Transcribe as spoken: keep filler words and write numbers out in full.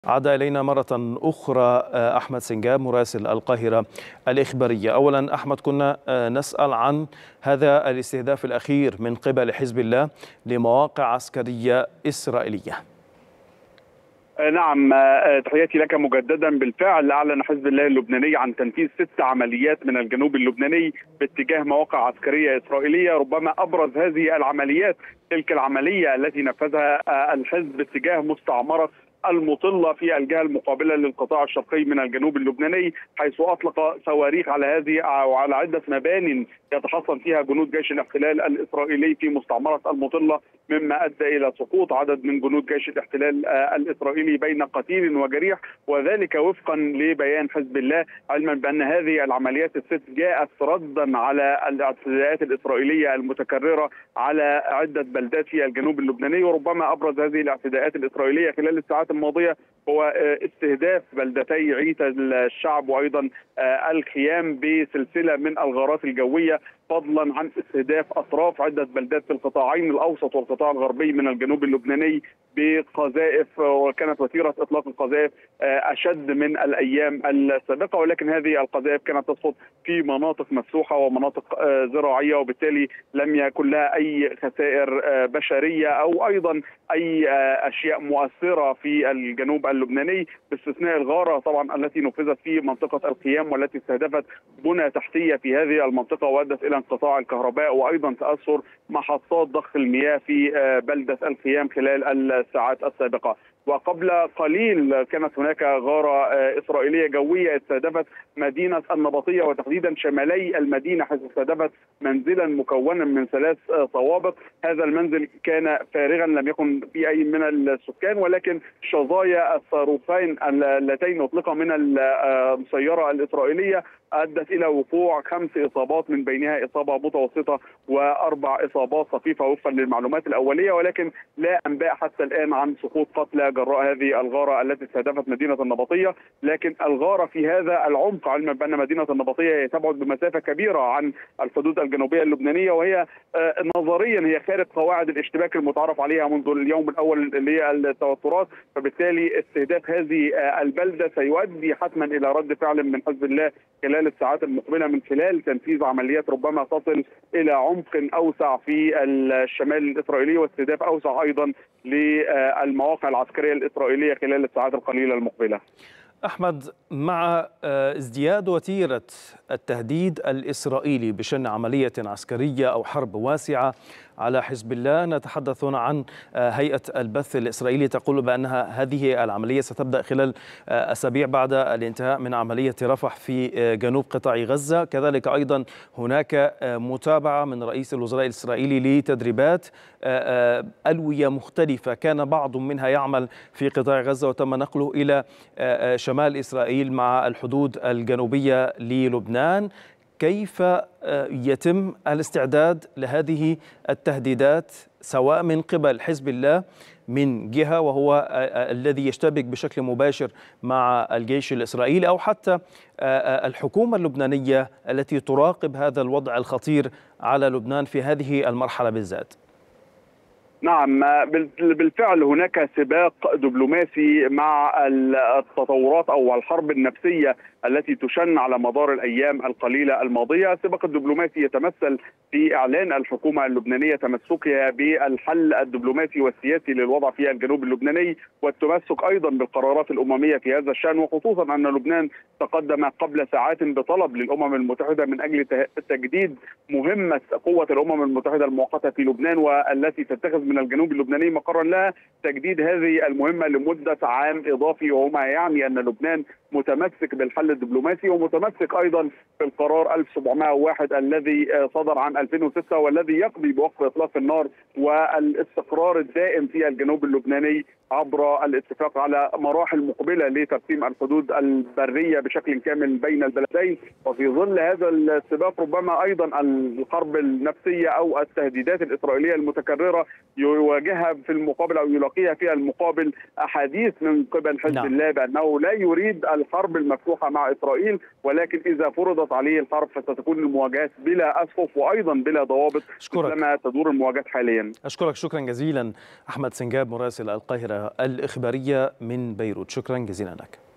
عاد إلينا مرة أخرى أحمد سنجاب مراسل القاهرة الإخبارية. أولا أحمد، كنا نسأل عن هذا الاستهداف الأخير من قبل حزب الله لمواقع عسكرية إسرائيلية. نعم، تحياتي لك مجددا. بالفعل أعلن حزب الله اللبناني عن تنفيذ ست عمليات من الجنوب اللبناني باتجاه مواقع عسكرية إسرائيلية. ربما أبرز هذه العمليات تلك العملية التي نفذها الحزب اتجاه مستعمرة المطلة في الجهة المقابلة للقطاع الشرقي من الجنوب اللبناني، حيث أطلق صواريخ على هذه وعلى عدة مبان يتحصن فيها جنود جيش الاحتلال الإسرائيلي في مستعمرة المطلة، مما أدى إلى سقوط عدد من جنود جيش الاحتلال الإسرائيلي بين قتيل وجريح، وذلك وفقا لبيان حزب الله، علما بأن هذه العمليات الست جاءت ردا على الاعتداءات الإسرائيلية المتكررة على عدة بلدات في الجنوب اللبناني. وربما أبرز هذه الاعتداءات الإسرائيلية خلال الساعات الماضية هو استهداف بلدتي عيت الشعب وأيضا الخيام بسلسلة من الغارات الجوية، فضلا عن استهداف أطراف عدة بلدات في القطاعين الأوسط والقطاع الغربي من الجنوب اللبناني بقذائف، وكانت وتيرة إطلاق القذائف أشد من الأيام السابقة، ولكن هذه القذائف كانت تسقط في مناطق مفتوحة ومناطق زراعية، وبالتالي لم يكن لها أي خسائر بشرية أو أيضا أي أشياء مؤثرة في الجنوب اللبناني، باستثناء الغارة طبعا التي نفذت في منطقة الخيام والتي استهدفت بنى تحتية في هذه المنطقة وأدت إلى انقطاع الكهرباء وأيضا تأثر محطات ضخ المياه في بلدة الخيام خلال الساعات السابقة. وقبل قليل كانت هناك غارة إسرائيلية جوية استهدفت مدينة النبطية وتحديدا شمالي المدينة، حيث استهدفت منزلا مكونا من ثلاث طوابق. هذا المنزل كان فارغا، لم يكن في أي من السكان، ولكن شظايا الصاروخين اللتين أطلقا من المسيرة الإسرائيلية أدت إلى وقوع خمس إصابات، من بينها إصابة متوسطة وأربع إصابات خفيفة وفقا للمعلومات الأولية، ولكن لا أنباء حتى الآن عن سقوط قتلى جراء هذه الغارة التي استهدفت مدينة النبطية. لكن الغارة في هذا العمق، علما بأن مدينة النبطية تبعد بمسافة كبيرة عن الحدود الجنوبية اللبنانية، وهي نظريا هي خارج قواعد الاشتباك المتعارف عليها منذ اليوم الأول اللي هي التوترات، فبالتالي استهداف هذه البلدة سيؤدي حتما إلى رد فعل من حزب الله خلال الساعات المقبلة، من خلال تنفيذ عمليات ربما تصل إلى عمق أوسع في الشمال الإسرائيلي واستهداف أوسع أيضا للمواقع العسكرية الإسرائيلية خلال الساعات القليلة المقبلة. أحمد، مع ازدياد وتيرة التهديد الإسرائيلي بشن عملية عسكرية أو حرب واسعة على حزب الله، نتحدث هنا عن هيئة البث الإسرائيلي تقول بأنها هذه العملية ستبدأ خلال أسابيع بعد الانتهاء من عملية رفح في جنوب قطاع غزة. كذلك أيضا هناك متابعة من رئيس الوزراء الإسرائيلي لتدريبات ألوية مختلفة كان بعض منها يعمل في قطاع غزة وتم نقله إلى شمال إسرائيل مع الحدود الجنوبية للبنان. كيف يتم الاستعداد لهذه التهديدات سواء من قبل حزب الله من جهة وهو الذي يشتبك بشكل مباشر مع الجيش الإسرائيلي، أو حتى الحكومة اللبنانية التي تراقب هذا الوضع الخطير على لبنان في هذه المرحلة بالذات؟ نعم، بالفعل هناك سباق دبلوماسي مع التطورات أو الحرب النفسية التي تشن على مدار الأيام القليلة الماضية. السباق الدبلوماسي يتمثل في إعلان الحكومة اللبنانية تمسكها بالحل الدبلوماسي والسياسي للوضع في الجنوب اللبناني، والتمسك أيضا بالقرارات الأممية في هذا الشأن، وخصوصا أن لبنان تقدم قبل ساعات بطلب للأمم المتحدة من أجل تجديد مهمة قوة الأمم المتحدة المؤقتة في لبنان، والتي تتخذ من الجنوب اللبناني مقرا لها، تجديد هذه المهمة لمدة عام إضافي، وما يعني أن لبنان متمسك بالحل الدبلوماسي ومتمسك أيضا بالقرار ألف وسبعمائة وواحد الذي صدر عن ألفين وستة والذي يقضي بوقف إطلاق النار والاستقرار الدائم في الجنوب اللبناني عبر الاتفاق على مراحل مقبلة لترسيم الحدود البرية بشكل كامل بين البلدين. وفي ظل هذا السباق ربما أيضا الحرب النفسية أو التهديدات الإسرائيلية المتكررة يواجهها في المقابل او يلاقيها في المقابل احاديث من قبل حزب نعم. الله بانه لا يريد الحرب المفتوحه مع اسرائيل، ولكن اذا فرضت عليه الحرب فستكون المواجهات بلا اسقف وايضا بلا ضوابط كما تدور المواجهات حاليا. اشكرك شكرا جزيلا احمد سنجاب مراسل القاهره الاخباريه من بيروت، شكرا جزيلا لك.